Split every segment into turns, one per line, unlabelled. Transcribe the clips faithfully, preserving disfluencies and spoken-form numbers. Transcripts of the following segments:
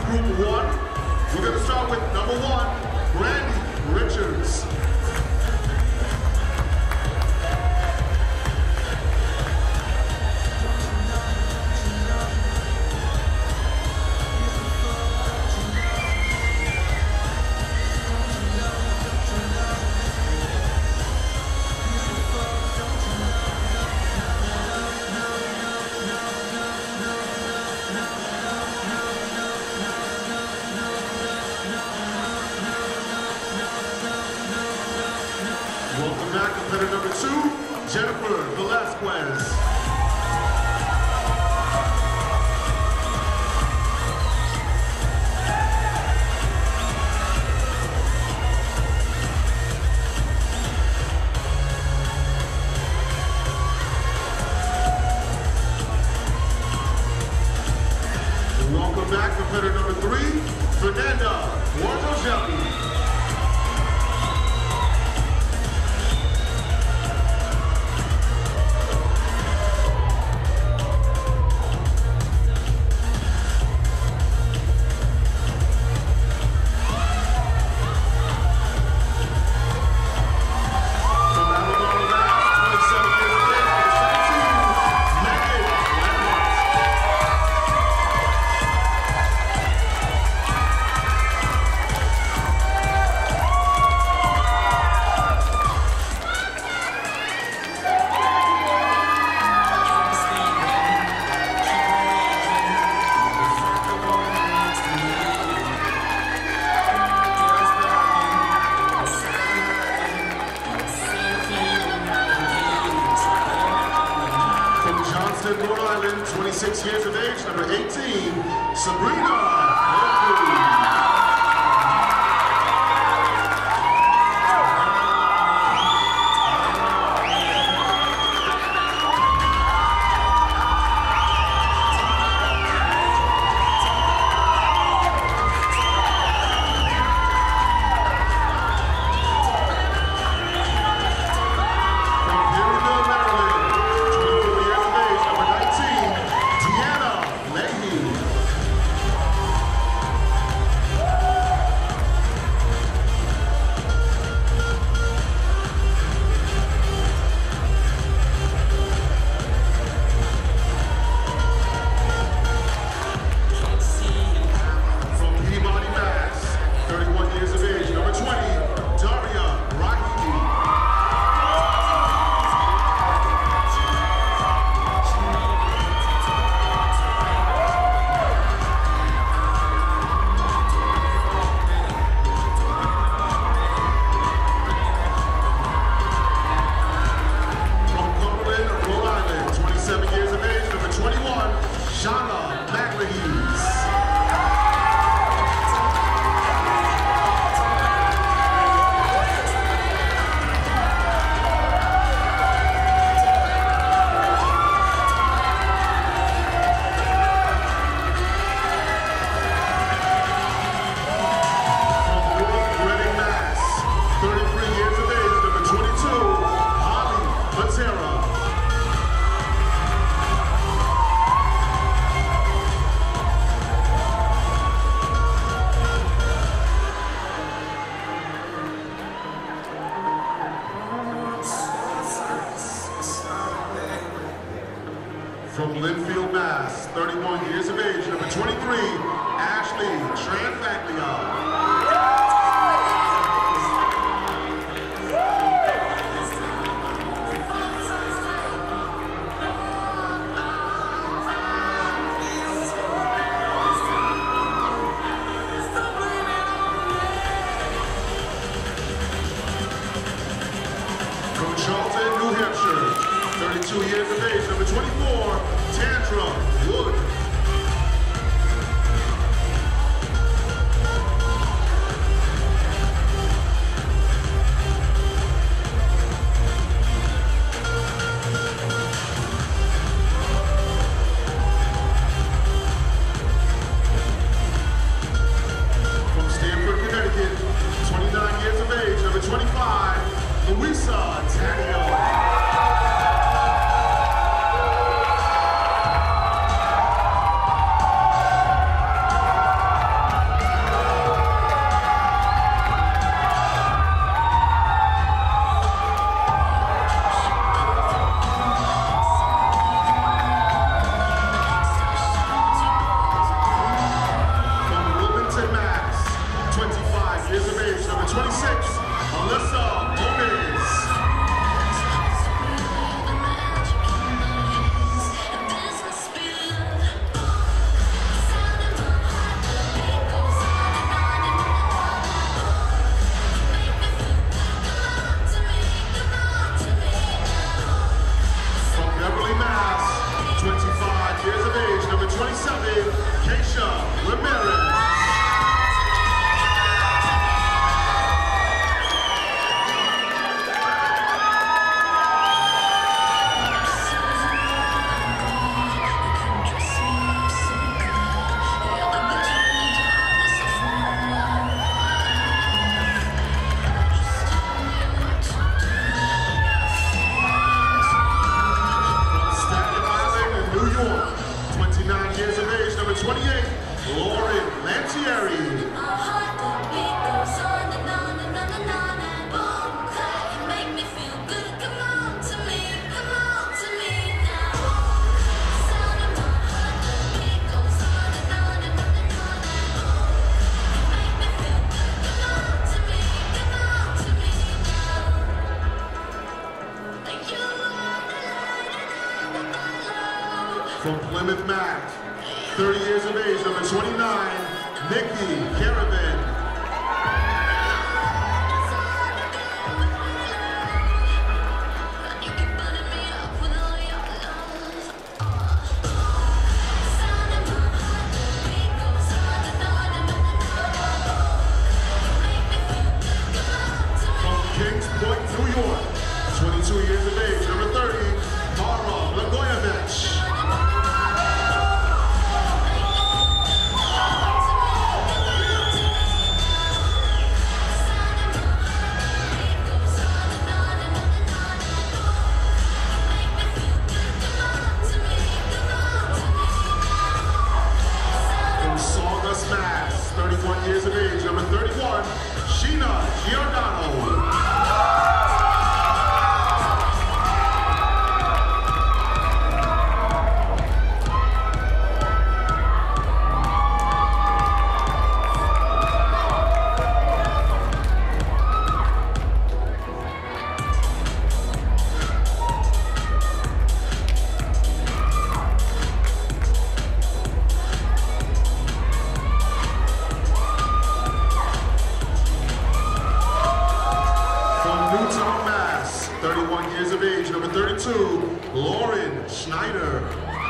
Group one. We're going to start with number one, Brandy Richards. Welcome back, competitor number two, Jennifer Velasquez. Welcome back, competitor number three, Fernanda Guardogelli. Rhode Island, twenty-six years of age, number eighteen, Sabrina Murphy. From Linfield, Mass, thirty-one years of age, number twenty-three, Ashley Tranfaglia. From Charlton, New Hampshire, thirty-two years of age, number twenty-four, Tandra Wood. From Stamford, Connecticut, twenty-nine years of age, number twenty-five, Louisa Tanio. Nikki Caravan. Kings Point, New York, twenty-two years of age, number thirty, Mara Blagojevich. From Sawdust, Mass, thirty-one years of age, number thirty-one, Sheena Giordano. Newtown, Mass, thirty-one years of age, number thirty-two, Lauren Schneider.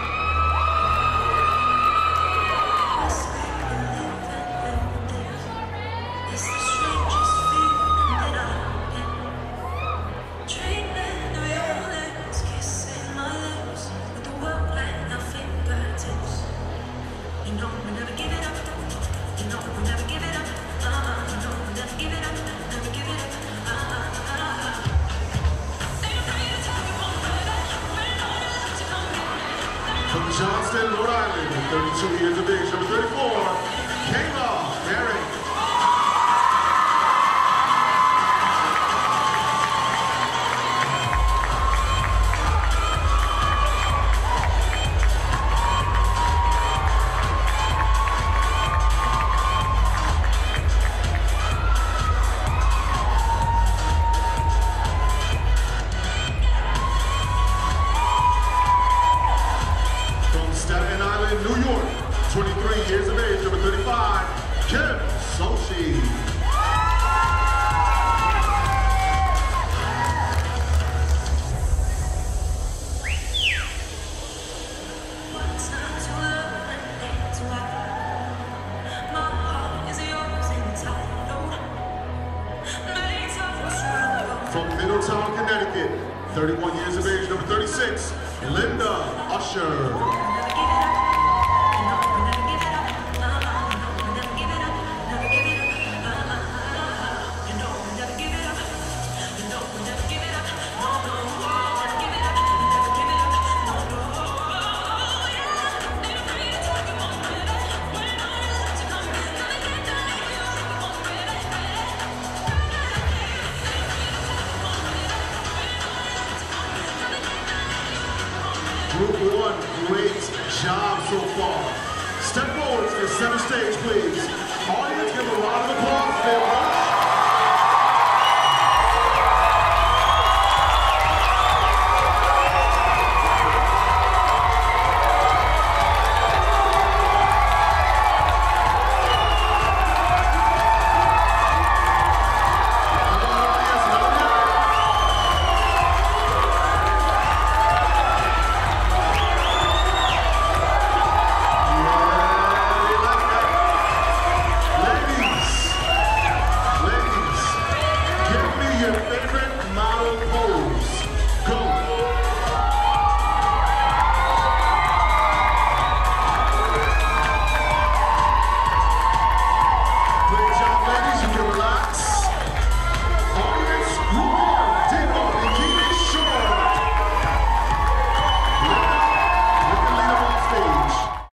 From Johnston, Rhode Island, thirty-two years of age, number thirty-four, Kayla Barrett. Staten Island, New York, twenty-three years of age, number thirty-five, Kim Sochi. From Middletown, Connecticut, thirty-one years of age, number thirty-six, Linda Usher. Group one, great job so far. Step forward to the center stage, please.